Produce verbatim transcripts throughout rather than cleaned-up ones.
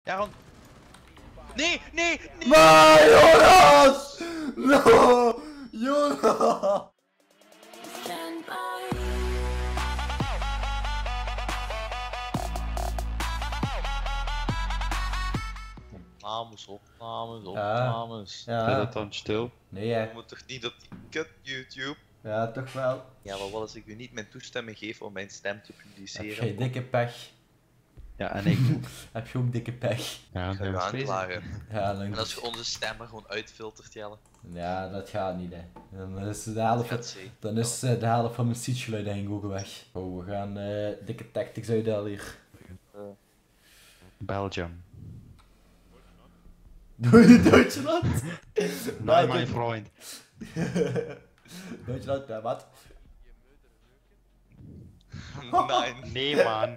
Ja, gewoon... Nee, nee, nee! Maar Jonas! No! Jonas! Stand by. Opnames, opnames, Ja. opnames. Ja. Zet dat dan stil? Nee hè. Je moet toch niet op die kut YouTube? Ja, toch wel. Ja, maar wat als ik u niet mijn toestemming geef om mijn stem te Heb publiceren? jij dikke pech? Ja, en ik. Heb je ook dikke pech? Ja, Ga je dat is aanklagen. Ja, dan En als je onze stemmen gewoon uitfiltert, Jelle. Ja, dat gaat niet hè. Dan is de helft, Gaat ze. dan is eh, de helft van mijn speechgeluid denk ik ook weg. Oh, we gaan eh, dikke tactics uitdelen hier. Belgium. Doe je Duitsland? Nee, mijn vriend. Duitsland, ja, wat? Nee. Nee, man.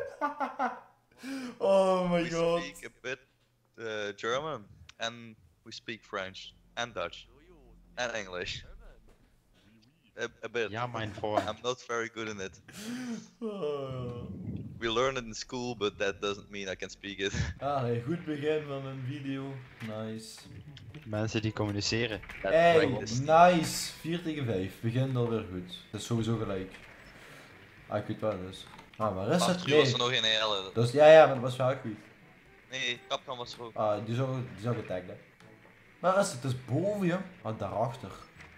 Oh my We god. speak a bit uh, German. And we speak French. And Dutch. And English. A, a bit. Ja, mijn vriend. I'm not very good in it. Oh. We learn it in school, but that doesn't mean I can speak it. Ah, nee, goed begin van een video. Nice. Mensen die communiceren. Hey, practice. nice. vier tegen vijf. Begin alweer goed. Dat is sowieso gelijk. Ah, ik weet wel dus. Ah, waar is het? Achter u was er Nee. nog een hele. Dus, ja, ja, maar dat was wel goed. Nee, Capcom was er ook. Ah, die zou, die zou getagd hè. Waar is het? Het is boven je. Ah, daarachter.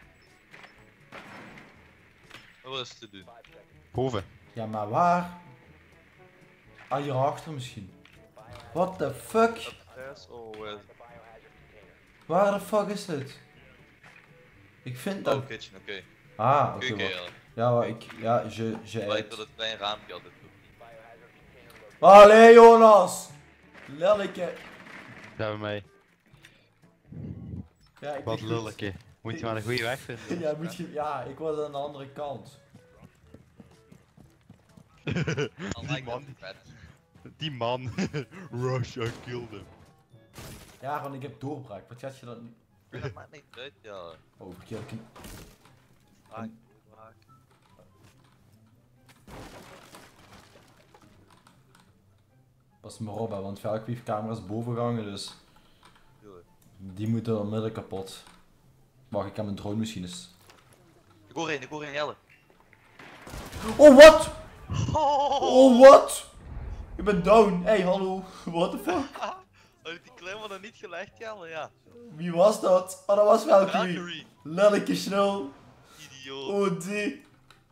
Wat is het te doen? Boven. Ja, maar waar? Ah, hierachter misschien. What the fuck? Upstairs or where? Waar de fuck is het? Ik vind dat... Oh, kitchen, oké. Ah, oké, Keuken, wacht. Jelle. Ja, maar ik... Ja, je... je Lijkt eet. dat het klein raampje altijd doet. Allee, Jonas! Lelleke. Zijn we mee. Ja, ik Wat denk lulletje. Moet je maar een goede weg vinden. goed. Ja, moet je... Ja, ik was aan de andere kant. Dan lijkt dat vet. Die man. Russia killed him. Ja, want ik heb doorbraak. Wat gaat je dan niet... Dat maakt niet uit, ja. Oh, ik heb een... Vaak, vaak. Pas maar op, hè, want Velkwief camera is boven gehangen, dus... Tuurlijk. Die moeten onmiddellijk kapot. Wacht, ik heb mijn drone misschien eens. Ik hoor een, ik hoor een Jelle. Oh, wat? Oh, Oh, wat? Ik ben down. Hey, hallo. What the fuck? Had die klem dan niet gelegd, Jelle? Ja. Wie was dat? Oh, dat was Velkwief. Valkyrie. Lelleke snel. Idioot. Oh, die.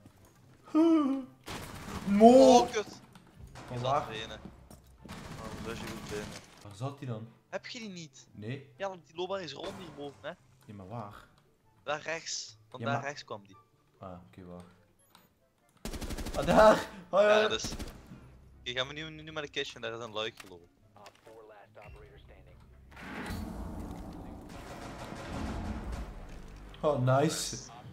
Mo. Oh, kut. Van Je waar? zat binnen. Oh, dat is je goed binnen. Waar zat hij dan? Heb je die niet? Nee? Ja, want die loopbaan is rond hierboven, hè? Nee, maar waar? Daar rechts. Van Ja, daar maar- rechts kwam die. Ah, oké, waar. Ah, daar. Oh, ja. Ja, dus. Oké, gaan we nu, nu naar de kitchen, daar is een luik gelopen. Oh, nice.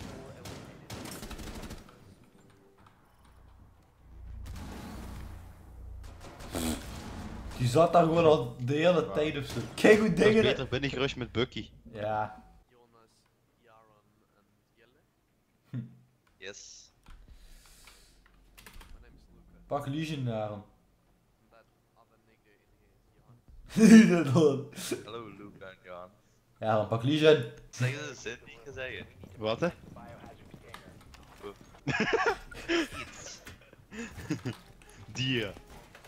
Die zat daar gewoon al de hele tijd of zo. Kijk hoe Dat is dingen... beter binnengerust met Bucky. Ja. Jonas, Jaron en Jelle. Yes. My name is Luca. Pak Legion naar hem. And that other nigger in here is Johan. Inderdaad. Hallo Luca en Jan. Ja, dan pak Legion. Zeg eens een zin die ik ga zeggen. Wat hè? Iets. Dier.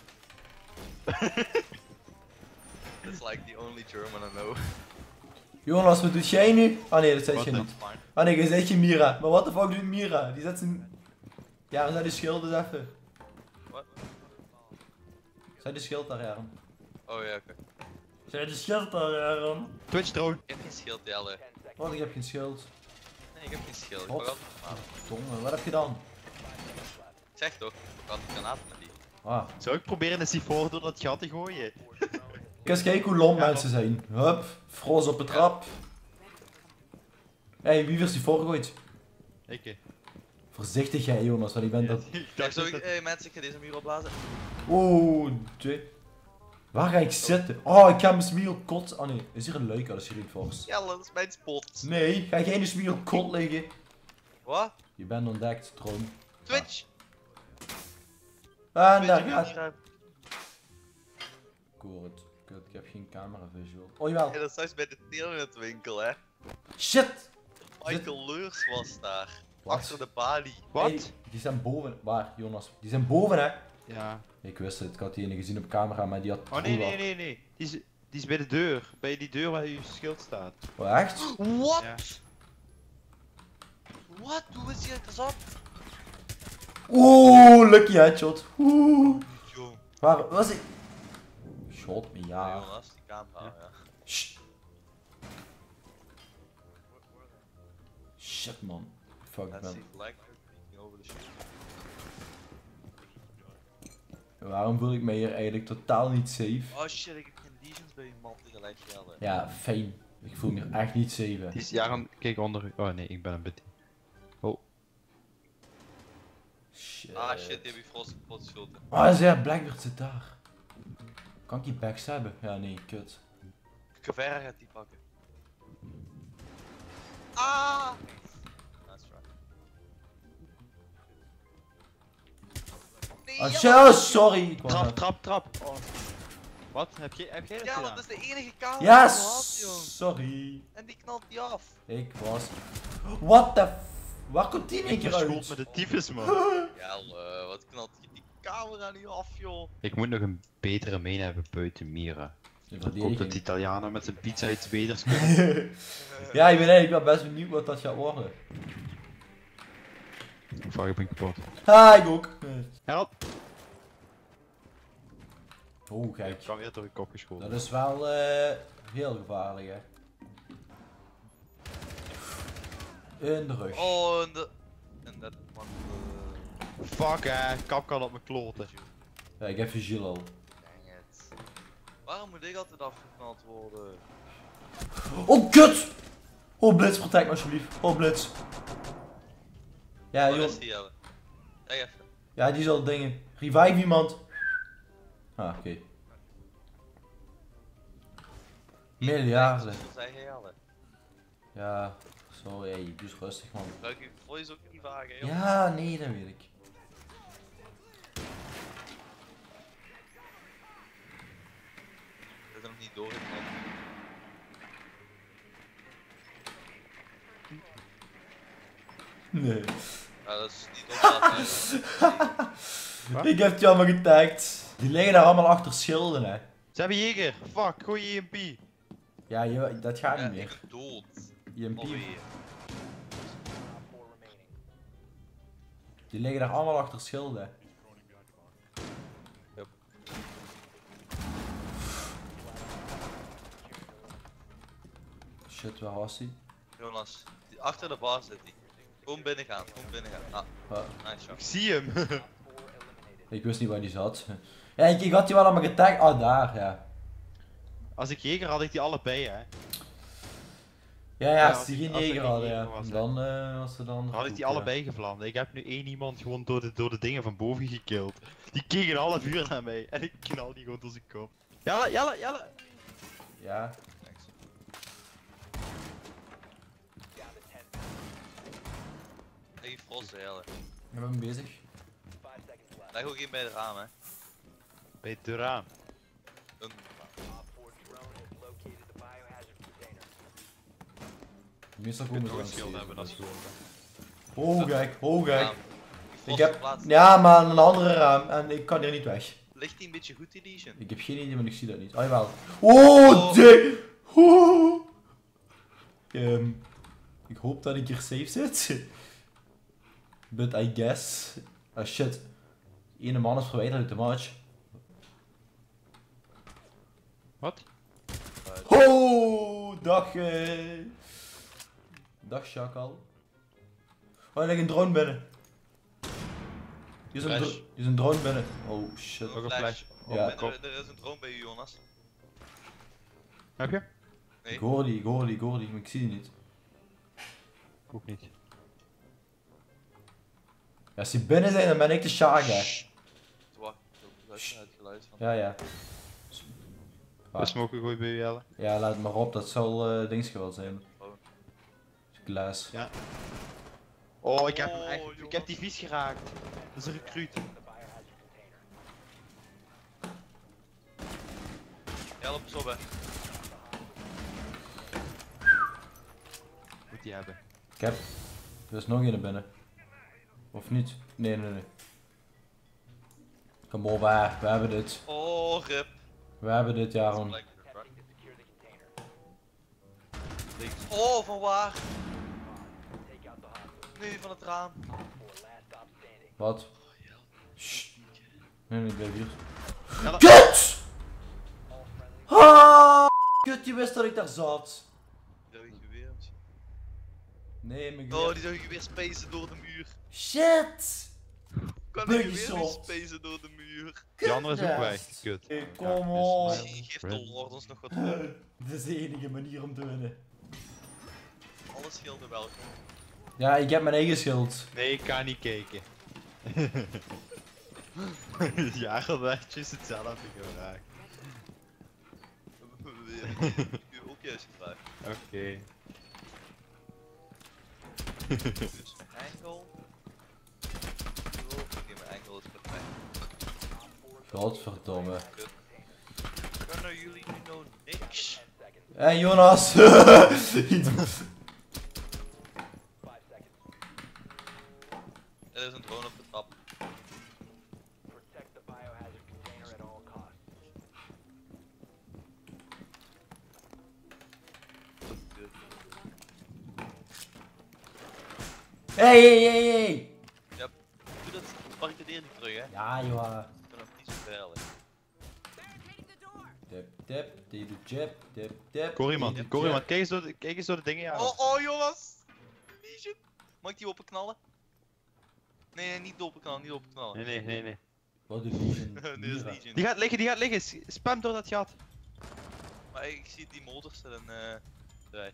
It's like the only German I know. Jonas, wat doet jij nu? Ah nee, dat zei Wat je dan? niet. Fine. Ah nee, je zei je Mira. Maar wat de fuck doet Mira? Die zet zijn... Ja, dan zijn die schild dus even. Wat? Zijn die schild daar, Jaren? Oh ja, oké. Zijn die schild daar, Jaren? Twitch drone. Ik heb geen schild, Jelle. Wat, ik heb geen schild. Nee, ik heb geen schild. Ik Wat? pak altijd granaten. Domme, wat heb je dan? Zeg toch, ik pak altijd granaten met die. Ah. Zou ik proberen een sifoor door dat gat te gooien? Kijk eens kijken hoe lom mensen zijn. Hup, froos op het trap. Hé, hey, wie heeft die voorgegooid? Ik hè. Voorzichtig jij, Jonas, want ik ben dat... Ik Ja, dacht zo, dat ik, het- hey, mensen, ik ga deze muur opblazen. Oeh, twee. Waar ga ik zitten? Oh, ik ga mijn smiel kot... Oh nee, is hier een luik? Oh, dat is hier niet vast. Jelle, dat is mijn spot. Nee, ga jij in de smiel kot liggen? Wat? Je bent ontdekt, droom. Twitch! En Twitch, daar ik gaat... moet schrijven. Ik hoor het. kut, ik heb geen camera visual. Oh jawel. Ja, dat is thuis bij de internetwinkel, hè. Shit! Michael Leurs was daar. Wat? Achter de balie. Wat? Hey, die zijn boven. Waar, Jonas? Die zijn boven, hè? Ja. Ik wist het, ik had die ene gezien op camera, maar die had... Oh nee, nee, nee, nee. Die is, die is bij de deur. Bij die deur waar je schild staat. Oh, echt? What? Ja. Wat? Hoe is hij uit de zak? Oeh, lucky headshot. Oeh. Jong. Waar was ik? Shot me, Ja, ja. Jonas, die camera, ja. Shh. Shit, man. Fuck, That's man. the flag peeking over the shit. Waarom voel ik me hier eigenlijk totaal niet safe? Oh shit, ik heb geen legions bij iemand tegelijk gelden. Ja, fijn. Ik voel me hier echt niet safe. hè. Die is, ja, kijk onder u. Oh nee, ik ben een beetje. Oh. Shit. Ah shit, die heb je frost kapot geschoten. Ah, ja, Blackbird zit daar. Kan ik die backs hebben? Ja, nee, kut. Cavera gaat die pakken. Ah! Nice try. Nee, Ah, jammer. shit, sorry. Ik was Trap, net- trap, trap. Oh. Wat? Heb, je, heb jij dat Ja, gedaan? dat is de enige camera Ja, die ik had, jong. sorry. En die knalt die af. Ik was... What the f... Waar komt die in één Ik keer verschoot uit? met de tyfus, man. Ja, uh, wat knalt die, die camera nu af, joh. Ik moet nog een betere meen hebben buiten Mira. De Ik hoop dat verdediging. de Italianen met zijn pizza iets beters kunnen. Ja, ik ben eigenlijk wel best benieuwd wat dat gaat worden. Fuck, ik ben kapot. Ha, ik ook. Help! Oh, Ik kijk. kwam weer door je kop geschoten. Dat is wel eh heel gevaarlijk, hè. In de rug. Oh, en de... En dat man... Uh, Fuck hè, kap kan op mijn kloten. Ja, ik heb Vigil al. dang it. Waarom moet ik altijd afgeknald worden? Oh, kut! Oh, Blitz, protect me alsjeblieft. Oh, Blitz. Ja, Waar joh. is die, Jelle? Kijk even. Ja, die zal dingen. Revive iemand. Ah, oké. Okay. Miljarden. Dat zei hij, Jelle. Ja, sorry, hey, dus rustig, man. Gebruik je voice ook niet vaak, hè, joh. Ja, nee, dat weet ik. Ik heb er nog niet doorgeknald. Nee. Ja, dat is niet opgevallen. Wat? Ik heb die allemaal getagd. Die liggen daar allemaal achter schilden, hè. Ze hebben Jäger! Fuck, gooi je E M P! Ja, je, dat gaat Ja, niet ik meer. ben dood. E M P. Alweer. Die liggen daar allemaal achter schilden. Yep. Shit, waar was hij? Jonas, die achter de bar zit hij. Gewoon binnen gaan, gewoon binnen gaan. Ah, Waar? nice shot. Ik zie hem! Ik wist niet waar die zat. Ja, ik, ik had die wel allemaal getagd. Ah, daar, ja. Als ik Jäger had ik die allebei hè. Ja, ja, Ja, als als die ik- geen als ik neger geen hadden, neger ja. was, hè. Dan eh, was ze dan... Dan had ik goed, die ja. allebei gevlamd. Ik heb nu één iemand gewoon door de, door de dingen van boven gekild. Die keek een half uur naar mij en ik knal die gewoon door zijn kop. Jelle, Jelle, Jelle! Ja. Thanks. Hey, Frost, Jelle. Ik ben bezig. Leg ook één bij het raam, hè. Bij het raam. Een Meestal Je komen kunt ze ook een wel schild hebben, dat is gewoon. Oh, kijk, oh, kijk. raam. Die Ik Frost heb... geplaatst. Ja, maar een andere raam en ik kan hier niet weg. Ligt die een beetje goed, die legion? Ik heb geen idee, maar ik zie dat niet. Oh, jawel. Oh, Oh. dik! Oeh. Ehm, ik hoop dat ik hier safe zit. But I guess... Ah, shit. Die ene man is verwijderd uit de match. Wat? Oh, dag eh. Dag Chakal. Oh, er ligt een drone binnen. Hier is een, Flash. dro- hier is een drone binnen. Oh shit. Ook een flash. Ja. Ja. En er, er is een drone bij u, Jonas. Heb je? Nee. Ik hoor die, ik hoor die, ik hoor die, maar ik zie die niet. Ook niet. Ja, als die binnen zijn, dan ben ik de Shaka. Wacht, ik luister naar het geluid van. Ja, ja. Wat smoken gooi bij u, Jelle? Ja, laat maar op, dat zal uh, dings wel zijn. Oh. Glaas. Ja. Oh, ik heb hem Oh, echt. Ik heb die vies geraakt. Dat is een recruit. Ja, Help eens op, hè. Moet die hebben. Ik heb... Er is nog een er binnen. Of niet? Nee, nee, nee. Kom op, hè. We hebben dit. Oh, rip. We hebben dit, Jaron. Oh, van waar? Nee, van het raam. Wat? Sst. Nee, nee, ik blijf hier. Ja, dat- KUT! Ah, kut, je wist dat ik daar zat. Zou je geweer misschien? Nee, mijn Oh, geweer. die zou je geweer spacen door de muur. Shit! Kan Buggy die geweer niet shot. spacen door de muur? Die andere is ook Kut. weg. Kut. Hey, Ja, kom dus- op. Geef de Lord ons nog wat op. Dit is de enige manier om te winnen. Alle schilden welkom. Ja, ik heb mijn eigen schild. Nee, ik kan niet kijken. Ja, dat werd juist hetzelfde gevraagd. Ik heb u ook juist gevraagd. Oké. Dus mijn enkel. Oh, oké, mijn enkel is perfect. Godverdomme. Kut. Kunnen jullie nu nou niks? Hé hey, Jonas! Er is een drone op de trap. Hey, hey, hey, hey! Doe dat, barricadeer niet terug, hè? Ik Ja, joh. ben nog niet zo veilig. Dip, dip, dip, dip, dip, dip. Hoor iemand, dip, ik hoor dip. iemand. Kijk eens door de, kijk eens door de dingen, ja. Oh, oh, Jonas! Legion! Mag ik die openknallen? Nee, nee, niet openknallen, niet openknallen. Nee, nee, nee, nee. Wat een Legion. Nee, dat is Mira. Legion. Die gaat liggen, die gaat liggen. S- Spam door dat gat. Maar ik zie die motors en eh. Draai.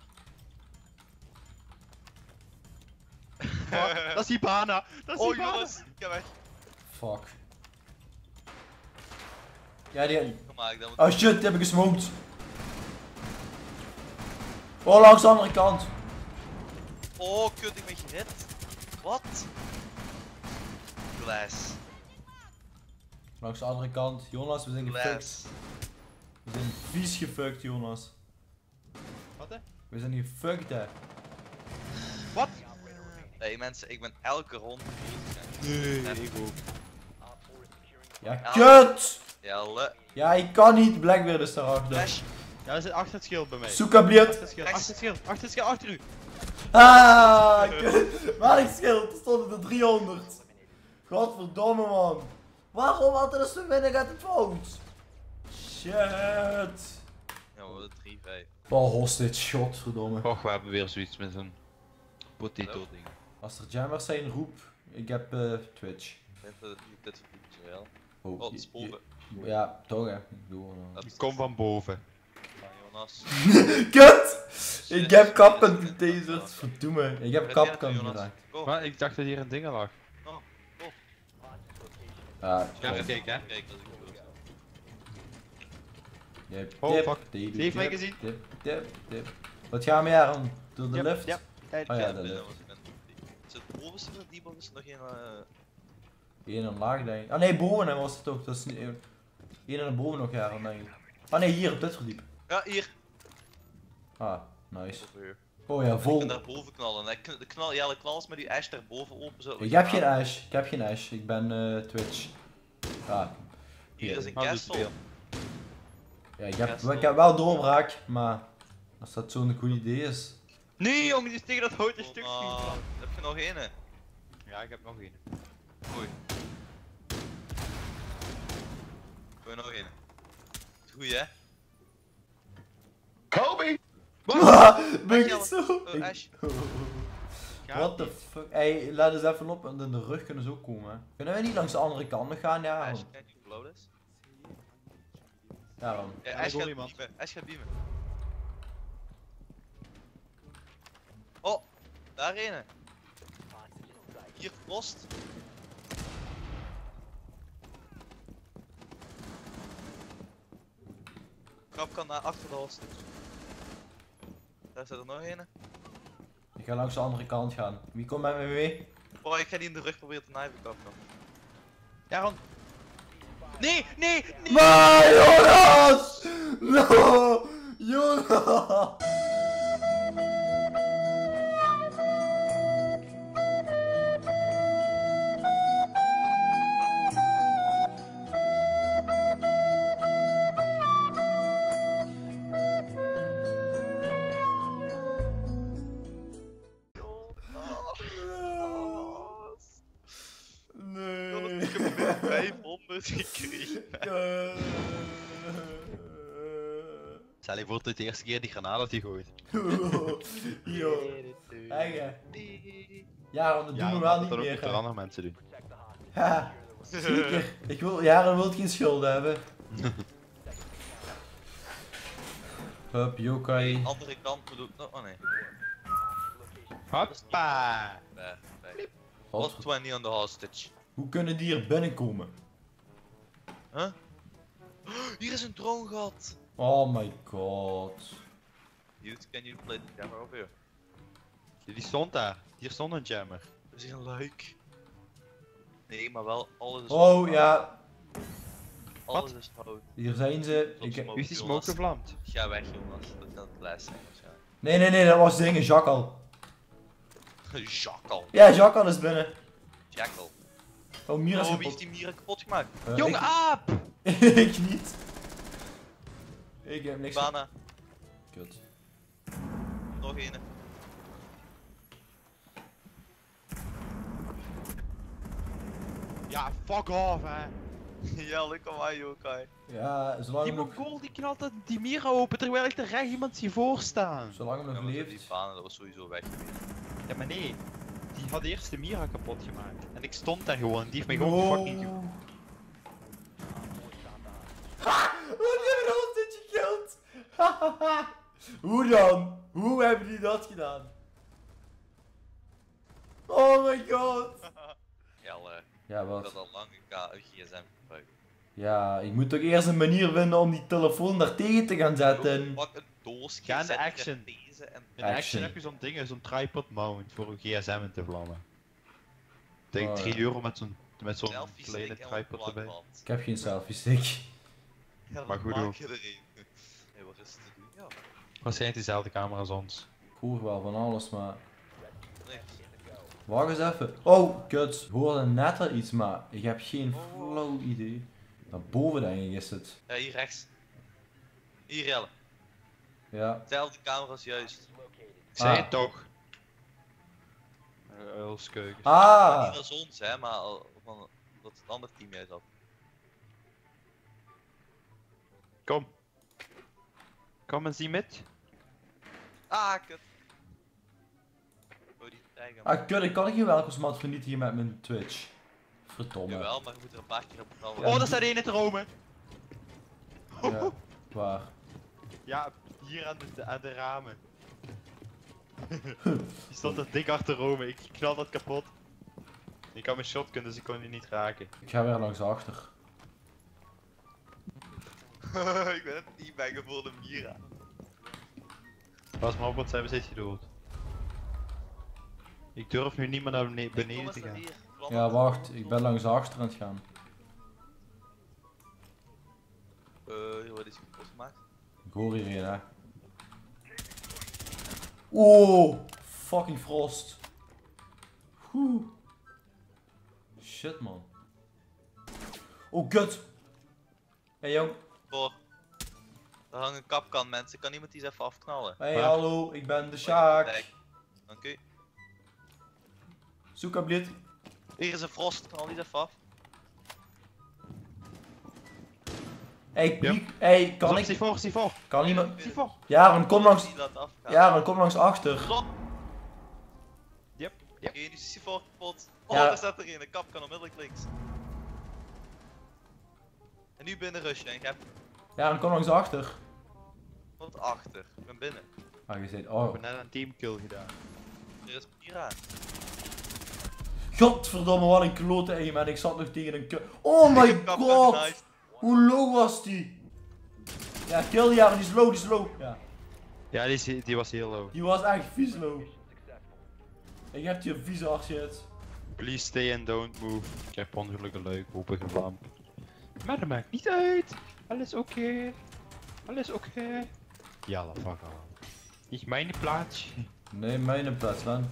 Dat is Hibana. Dat is Oh, Hibana. Jonas! Ik ga weg. Fuck. Ja, die... Kom maar, ik dan. Oh shit, die heb ik gesmoked. Oh, langs de andere kant. Oh, kut, ik ben gehit. Wat? Glass. Langs de andere kant. Jonas, we zijn gefucked. Glass. We zijn vies gefucked, Jonas. Wat hè? We zijn gefucked, hè. Wat? Hey mensen, ik ben elke ronde dood. Nee, ik ook. Ja, kut! Jelle. Ja, ik kan niet. Blackbeard is daarachter. Flash. Ja, dat zit achter het schild bij mij. Zoek alsjeblieft. Achter het schild, Rechts. achter het schild, achter het schild, achter u. Ah, kut. Welk schild? Er stonden er driehonderd. Godverdomme, man. Waarom altijd als we winnen gaat het fout? Shit. Ja, we worden drie vijf. Oh, hostage, godverdomme. Och, we hebben weer zoiets met zo'n potato ding. Als er jammers zijn, roep. Ik heb eh, Twitch. Ik vind dat het niet dit verdient is wel. Oh, Oh, het is boven. je- ja, toch hè. Ik doe wel. Dat Ik is- kom van boven. Van Jonas. Kut! Ik Shit, heb shit, kapkan shit, getaserd. shit. Verdomme. Ik heb Wat heb jij kapkan gedaan, Jonas? geraakt. Go. Maar ik dacht dat hier een ding lag. Ja, Ja, kijk. even kijken hè. Kijk, dat is goed. Dip, Oh, dip, fuck. dip, Die heeft mij dip, gezien. Dip, dip, dip. Wat gaan we hier aan? Door de Yep, lift? yep. Kijk, Oh ja, kijk. de Binnen, lift. want ik ben- Is het bovenste of die boven is er nog geen. eh, Eén en laag denk ik. Ah nee, boven hem was het ook. Dat is niet... Eén en boven nog jaren denk ik. Ah nee, hier op dit verdiep. Ja, hier. Ah, nice. Over hier. Oh ja, Ik vol. kan daar boven knallen. Ik kn- de knal, ja, de knal is met die ash daar boven open zo. Ik heb geen ash. Ik heb geen ash. Ik ben eh, Twitch. Ah. Hier is een Ah, doet castle. veel. Ja, ik heb, Castle. ik heb wel doorbraak, maar als dat zo'n goed idee is. Nee jongen, die is tegen dat houten stuk Oh, schieten. maar, heb je nog één? Ja, ik heb nog één. Oei. Heb je nog één? Goeie hè? Kobe! Ben ik Jelle. niet zo? Oh, Ik- Ash. What the fuck? Hey, laat eens even op, want in de rug kunnen ze ook komen. hè. Kunnen we niet langs de andere kant nog gaan? Ja, Ash, man. kijk hoe blauw dat is. Ja, man. Ja, Ja, Ash ik hoor gaat iemand. beamen. Ash gaat beamen. Oh, daar een. Hier, Frost. Krap kan naar achter de host. Daar zit er nog een. Ik ga langs de andere kant gaan. Wie komt met me mee? Oh, ik ga die in de rug proberen te knijpen, Kapkan. Ja, Ron. Nee, nee, nee! Maar Jonas! No! Jongen! Nee. Ik heb min vijfhonderd gekregen. Eh. Stel je voor dat de eerste keer die granaat had gegooid. Yo. Eng hè? Ja, want dat doen we wel niet dat ook meer. moeten hè. andere mensen doen. Ja, zeker. Ik wil, Jaren wil geen schulden hebben. Hup, yokai. Andere kant moet ook nog. Oh nee. Hoppa! Nee, nee. Wat? Wat twintig on the hostage. Hoe kunnen die hier binnenkomen? Huh? Hier is een drone gat. Oh my god. Youth, can you play the camera over here? Die stond daar. Hier stond een jammer. We zien een luik. Nee, maar wel alles is Oh ja, Alles is hout. hier zijn ze. Tot Ik... smoke. Wie is die Jonas. smoke gevlamd? Ga weg, Jonas. Dat kan het les zijn waarschijnlijk. Nee, nee, nee, dat was dingen, Jackal. Jackal. Ja, Jackal is binnen. Jackal. Oh, Mira is Oh, wie kapot. heeft die mieren kapot gemaakt? Eh, Jonge aap! ik... ik niet. Ik heb niks. Bana. Kut. Nog een. Ja, fuck off hè. Ja, lekker maar, Yokai. Ja, zolang Die hem nog, Mongool die knalt dat die mieren open terwijl ik er recht iemand zie voorstaan. zolang hem Ja, nog maar die leeft. Bana, dat was sowieso weg geweest. Ja maar nee. Die had eerst de mieren kapot gemaakt. En ik stond daar gewoon. Die heeft mij gewoon No. fucking ge... Wat hebben we ons dit gekild? Hoe dan? Hoe hebben die dat gedaan? Oh my god. Ja, uh, Ja, ik wat? had al lang een K- een gsm gebruikt. Ja, ik moet toch eerst een manier vinden om die telefoon daar tegen te gaan zetten. Pak een doos, Ga in de zet die action. er deze en... In action. Action. heb je zo'n ding, zo'n tripod mount voor een gsm in te vlammen. Ik denk Oh, drie ja. euro met zo'n met zo'n Selfie kleine stick en tripod een erbij. plakband. Ik heb geen selfie stick. Ja, dan Maar goed, maak hoor. je er een. Hé, wat is het te doen? Ja. Waarschijnlijk dezelfde camera als ons. Ik hoor wel van alles, maar... Nee. Wacht eens even. Oh, kut. Ik hoorde net al iets, maar ik heb geen flauw idee. Daarboven denk ik is het. Ja, hier rechts. Hier, Jelle. Ja. Hetzelfde camera als juist. Ik zei Ah. het toch? Uh, Uilskeuken. Ah! Niet als ons, hè, maar al- van dat het andere team juist had. Kom. Kom eens die met. Ah, kut. Oh, die tijger. Ah, kut. Ik kan ik je welkomstmat vernietigen met mijn Twitch. Verdomme. Jawel, maar je moet er een paar keer op knallen. Ja. Oh, daar staat één in te romen. Ja. Waar? Ja, hier aan de, aan de ramen. Die stond er dik achter romen. Ik knal dat kapot. Ik had mijn shotgun, dus ik kon die niet raken. Ik ga weer langs achter. Ik ben het teambanger voor de Mira. Pas maar op, wat zijn we steeds dood. Ik durf nu niet meer naar bene- beneden te gaan. Ja, wacht. Ik ben langs achter aan het gaan. Eh, wat is kapot gemaakt? Ik hoor hier een, hè. Oh, fucking frost. Oeh. Shit, man. Oh, kut. Hey, jong. Voor. Er hangt een kapkan, mensen. Kan iemand die eens even afknallen? Hey, Waar? hallo. Ik ben de Sjaak. Dank u. Zoek ablit. Hier is een frost, knal die eens even af. Hey, Ja. piek. Hey, kan Kan ik... ik? voor, zie voor. Kan iemand... Zie voor. Jaren, kom langs... Die laat afgaan. Jaren, kom langs achter. Stop! Yep, Oké, yep. nu is die voor kapot. Oh, Ja. daar staat er een. De kap kan onmiddellijk links. En nu binnen rushen. En ik heb Jaren, kom langs achter. wat achter. Ik ben binnen. Ah, je zei... Ik Oh. heb net een teamkill gedaan. Er is Mira. Godverdomme, wat een klote aim. En ik zat nog tegen een... ku- Oh Ik my heb kapkan god. genaaid. Hoe low was die? Ja, kill die Jaren. Die is low, die is low. Ja. Ja, die, is- die was heel low. Die was echt vies low. Ik heb die vieze hard shit. Please stay and don't move. Ik heb ongelukkig leuk, open gevlamd. Maar dat maakt niet uit. Alles oké. Alles oké? Ja, dat fuck al. Ik mijn plaats. Nee, mijn plaats, man.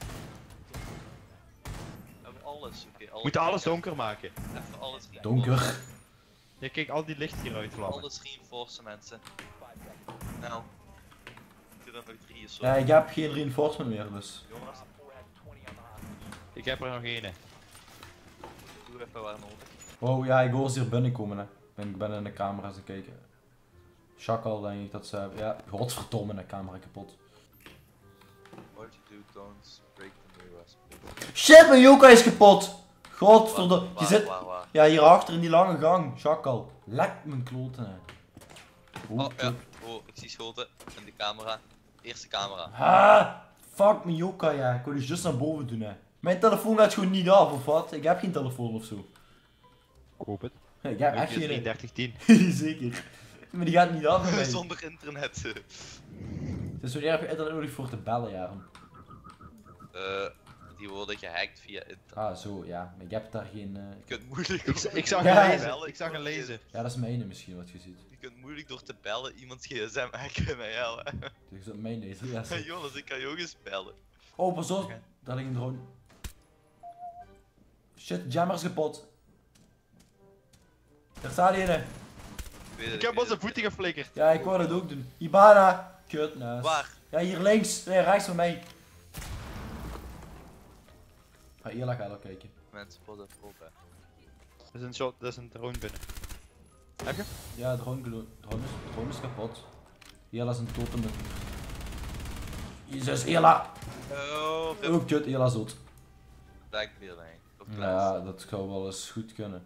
Even alles, oké. alles. Moet alles donker maken. Even alles reinforcen. Donker. Ja, kijk, al die licht hieruit vlammen. Alles reinforcen, mensen. Nou. Ik doe er nog drie, zo. Ja, ik heb geen reinforcement meer, dus. Jongens, Ik heb er nog één. doe even waar nodig. Oh ja, ik hoor ze hier binnenkomen, hè. Ik ben, ik ben in de camera te kijken. Shakal, denk ik dat ze hebben. Ja, godverdomme, de camera kapot. What you do, don't break the mirrors, please. Shit, mijn Yoka is kapot! Godverdomme. Je Waar, zit. waar, waar? Ja, hierachter in die lange gang. Shakal. Lek mijn kloten, hè. Oeh, Oh, ja. Oh, ik zie schoten in de camera. Eerste camera. Ah, fuck mijn Yoka, ja. Ik wil dus just naar boven doen, hè. Mijn telefoon gaat gewoon niet af, of wat? Ik heb geen telefoon of zo. Koop het. Ik heb echt geen. drieëndertig tien. Zeker. Maar die gaat niet af bij mij. Zonder internet. Dus wanneer heb je internet nodig voor te bellen, Jaren? Eh, die worden gehackt via internet. Ah, zo, ja. Maar ik heb daar geen... eh, Je kunt moeilijk Ik, ik zag Ja. een lezen. Ik zag een lezen. Ja, dat is mijne misschien wat je ziet. Je kunt moeilijk door te bellen iemands gsm hacken met jou, hè. Dus dat mijn deze. Ja, zo. Hey, Jonas, ik kan je ook eens bellen. Oh, pas op. Daar ligt een drone. Shit, jammer is kapot. Daar staat die in. Ik weet het, Ik heb weet onze het. voeten geflikkerd. Ja, ik wou dat ook doen. Ibana. Kut, naast. Waar? Ja, hier links. Nee, rechts van mij. Ga eerlijk gaan kijken. Mensen, pas even op, hè. Dat is een shot, dat is een drone binnen. Heb je? Ja, drone, gelo- drone, is, drone is kapot. Ela is een totem. Jezus, Ela. Oh, Oh, kut, Ela is dood. Blackbeard, denk ik. Of Klaas. Ja, dat zou wel eens goed kunnen.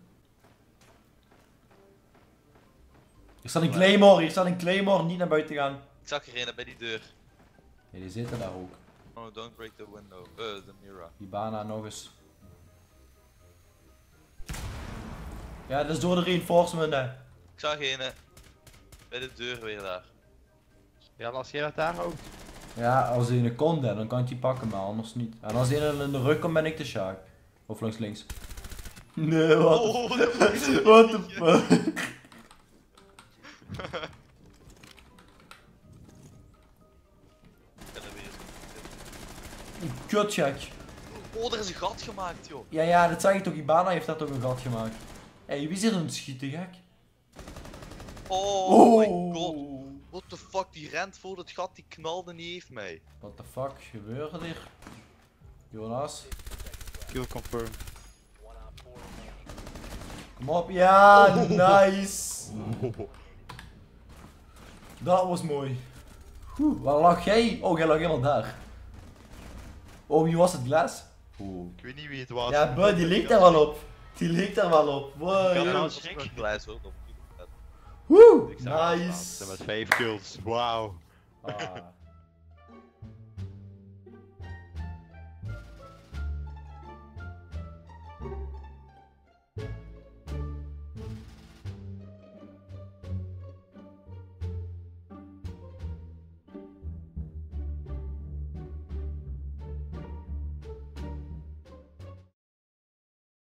Hier staat een claymore, hier staat een claymore, niet naar buiten gaan. Ik zag er een bij die deur. Ja, die zitten daar ook. Oh, don't break the window. Eh, the mirror. Ibana nog eens. Ja, dat is door de reinforcement, hè. Ik zag een bij de deur weer daar. Ja, als jij dat daar houdt. Ja, als hij een kon, dan kan ik die pakken, maar anders niet. En als hij in de rug komt, ben ik de shark. Of langs links. Nee, wat? Oh, dat was een What the beetje. fuck? Ik ben er weer. Een kutjack. Oh, er is een gat gemaakt, joh. Ja, ja, dat zag ik toch. Ibana heeft daar toch een gat gemaakt. Hé, hey, wie is hier een schieten, gek? Oh, my god. What the fuck, die rent voor het gat, die knalde niet heeft mij. What the fuck gebeurde hier? Jonas? Kill confirm. Kom op, ja, nice! Dat was mooi. Oeh, waar lag jij? Oh, jij lag helemaal daar. Oh, wie was het glas? Oeh. Ik weet niet wie het was. Ja, bro, die leek daar wel op. Die leek daar wel op. Wow, Ik had joh. wel dat schrik. was een glijs, hoor. Woe! Ik zag het staan. Nice! Ze met vijf kills. Wauw. Ah.